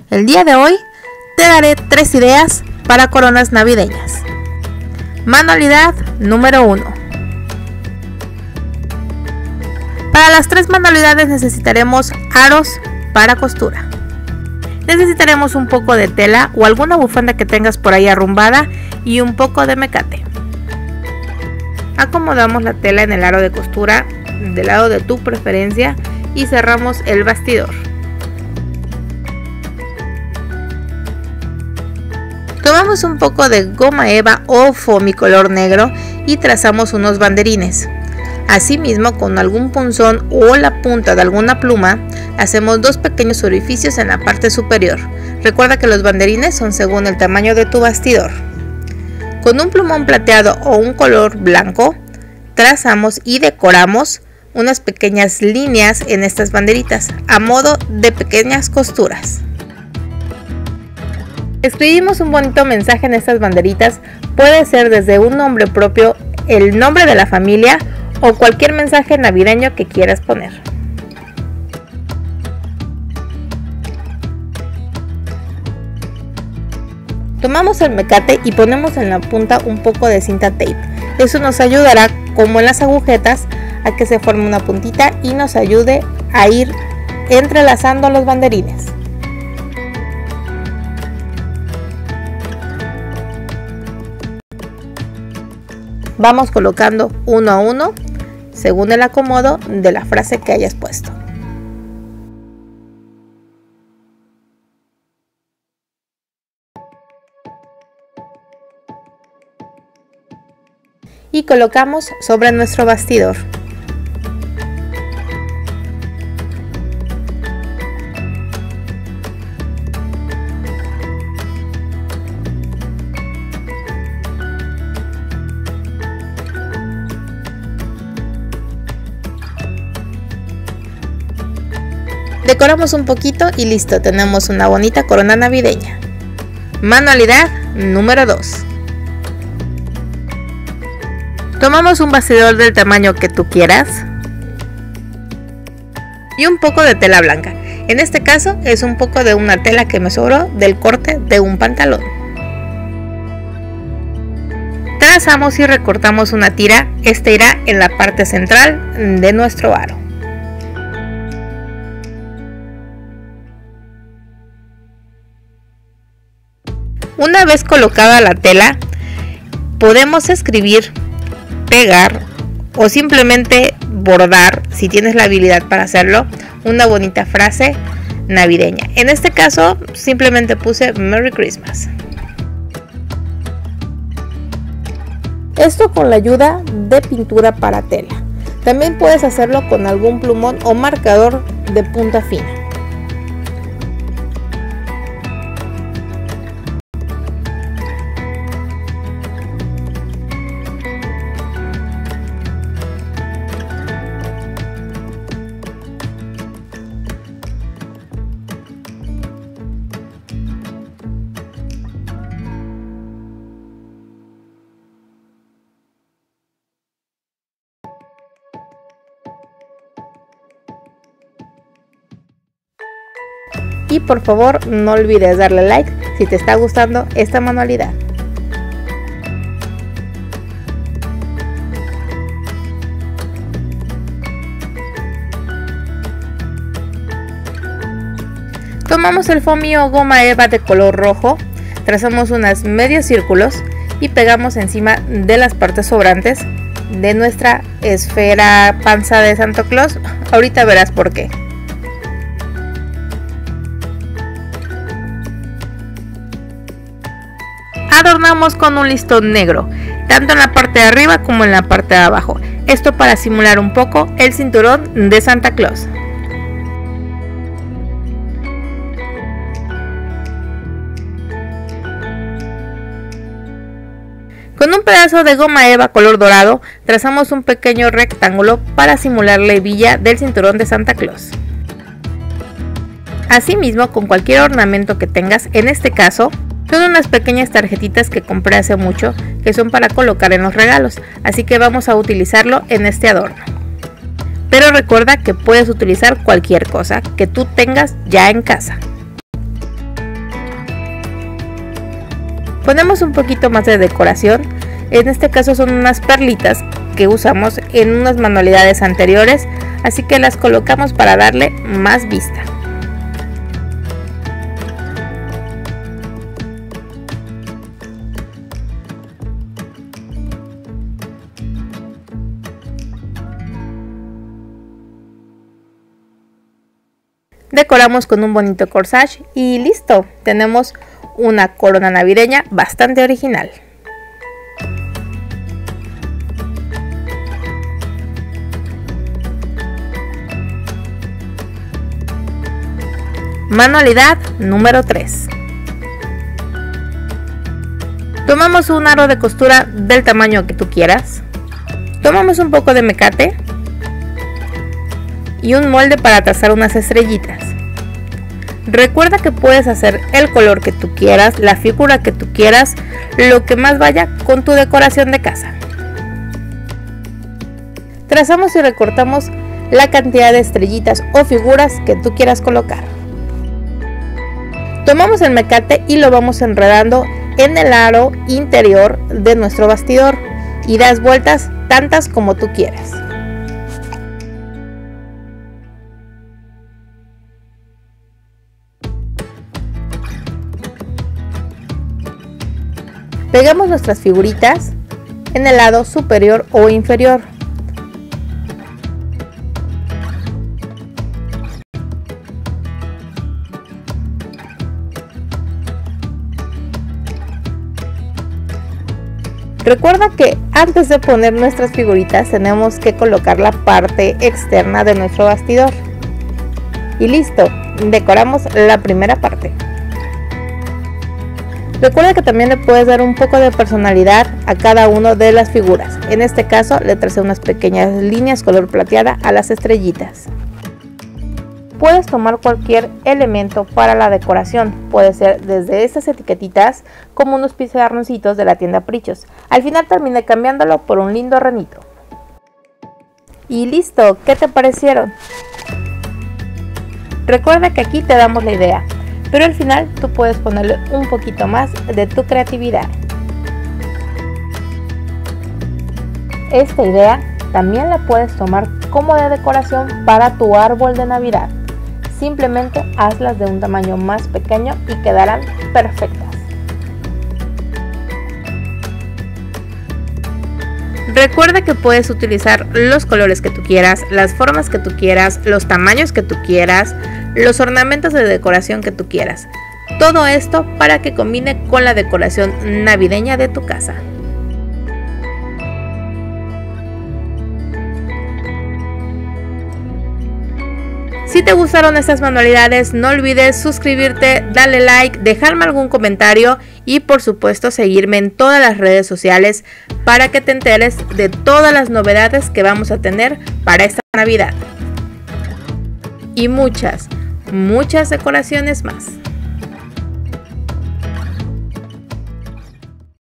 El día de hoy te daré 3 ideas para coronas navideñas. Manualidad número 1. Para las 3 manualidades necesitaremos aros para costura. Necesitaremos un poco de tela o alguna bufanda que tengas por ahí arrumbada y un poco de mecate. Acomodamos la tela en el aro de costura del lado de tu preferencia y cerramos el bastidor. Tomamos un poco de goma eva o foamy color negro y trazamos unos banderines. Asimismo, con algún punzón o la punta de alguna pluma, hacemos 2 pequeños orificios en la parte superior. Recuerda que los banderines son según el tamaño de tu bastidor. Con un plumón plateado o un color blanco, trazamos y decoramos unas pequeñas líneas en estas banderitas, a modo de pequeñas costuras. Escribimos un bonito mensaje en estas banderitas, puede ser desde un nombre propio, el nombre de la familia o cualquier mensaje navideño que quieras poner. Tomamos el mecate y ponemos en la punta un poco de cinta tape. Eso nos ayudará, como en las agujetas, a que se forme una puntita y nos ayude a ir entrelazando los banderines. Vamos colocando uno a uno según el acomodo de la frase que hayas puesto. Y colocamos sobre nuestro bastidor. Decoramos un poquito y listo, tenemos una bonita corona navideña. Manualidad número 2. Tomamos un bastidor del tamaño que tú quieras y un poco de tela blanca. En este caso es un poco de una tela que me sobró del corte de un pantalón. Trazamos y recortamos una tira, esta irá en la parte central de nuestro aro. Una vez colocada la tela, podemos escribir, pegar o simplemente bordar, si tienes la habilidad para hacerlo, una bonita frase navideña. En este caso simplemente puse Merry Christmas. Esto con la ayuda de pintura para tela. También puedes hacerlo con algún plumón o marcador de punta fina. Y por favor no olvides darle like si te está gustando esta manualidad. Tomamos el foamy o goma eva de color rojo, trazamos unos medios círculos y pegamos encima de las partes sobrantes de nuestra esfera panza de Santa Claus. Ahorita verás por qué. Adornamos con un listón negro, tanto en la parte de arriba como en la parte de abajo. Esto para simular un poco el cinturón de Santa Claus. Con un pedazo de goma eva color dorado, trazamos un pequeño rectángulo para simular la hebilla del cinturón de Santa Claus. Asimismo, con cualquier ornamento que tengas, en este caso, son unas pequeñas tarjetitas que compré hace mucho, que son para colocar en los regalos, así que vamos a utilizarlo en este adorno. Pero recuerda que puedes utilizar cualquier cosa que tú tengas ya en casa. Ponemos un poquito más de decoración, en este caso son unas perlitas que usamos en unas manualidades anteriores, así que las colocamos para darle más vista. Decoramos con un bonito corsage y listo, tenemos una corona navideña bastante original. Manualidad número 3. Tomamos un aro de costura del tamaño que tú quieras. Tomamos un poco de mecate y un molde para trazar unas estrellitas. Recuerda que puedes hacer el color que tú quieras, la figura que tú quieras, lo que más vaya con tu decoración de casa. Trazamos y recortamos la cantidad de estrellitas o figuras que tú quieras colocar. Tomamos el mecate y lo vamos enredando en el aro interior de nuestro bastidor y das vueltas tantas como tú quieras. Pegamos nuestras figuritas en el lado superior o inferior. Recuerda que antes de poner nuestras figuritas tenemos que colocar la parte externa de nuestro bastidor. Y listo, decoramos la primera parte. Recuerda que también le puedes dar un poco de personalidad a cada una de las figuras. En este caso le tracé unas pequeñas líneas color plateada a las estrellitas. Puedes tomar cualquier elemento para la decoración, puede ser desde estas etiquetitas como unos pizarroncitos de la tienda Prichos. Al final terminé cambiándolo por un lindo ranito. Y listo, ¿qué te parecieron? Recuerda que aquí te damos la idea, pero al final tú puedes ponerle un poquito más de tu creatividad. Esta idea también la puedes tomar como de decoración para tu árbol de Navidad. Simplemente hazlas de un tamaño más pequeño y quedarán perfectas. Recuerda que puedes utilizar los colores que tú quieras, las formas que tú quieras, los tamaños que tú quieras, los ornamentos de decoración que tú quieras. Todo esto para que combine con la decoración navideña de tu casa. Si te gustaron estas manualidades, no olvides suscribirte, darle like, dejarme algún comentario y por supuesto seguirme en todas las redes sociales para que te enteres de todas las novedades que vamos a tener para esta Navidad. Y muchas decoraciones más.